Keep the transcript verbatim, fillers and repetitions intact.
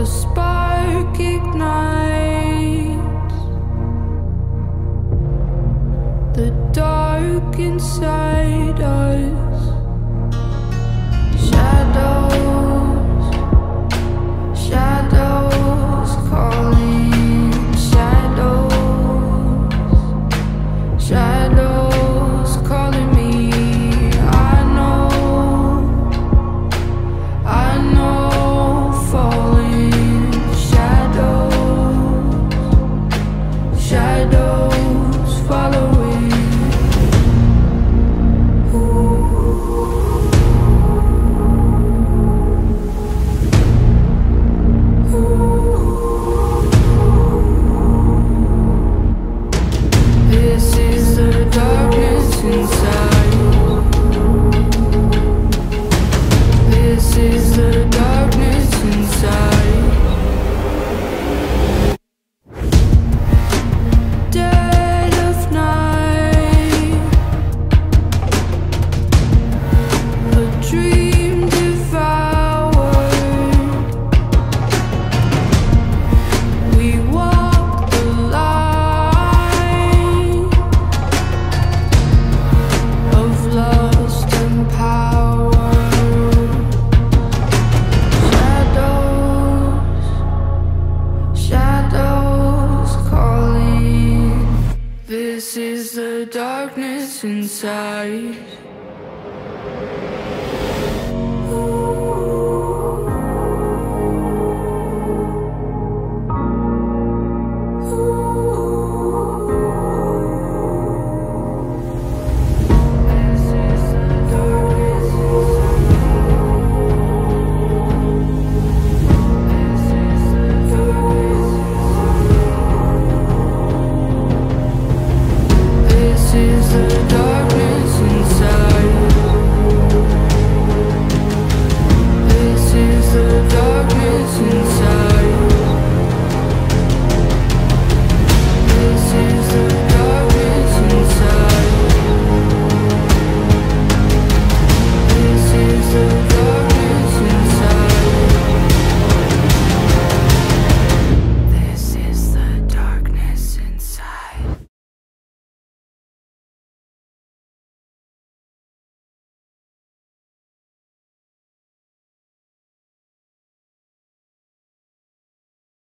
a spark ignites the dark inside us. Shadows, shadows calling, shadows, shadows calling me. I know, I know, falling shadows, shadows following. This is the darkness inside. This is the darkness inside. Dead of night, a dream devoured. We walk the line of lust and power. Shadows, shadows calling. This is the darkness inside.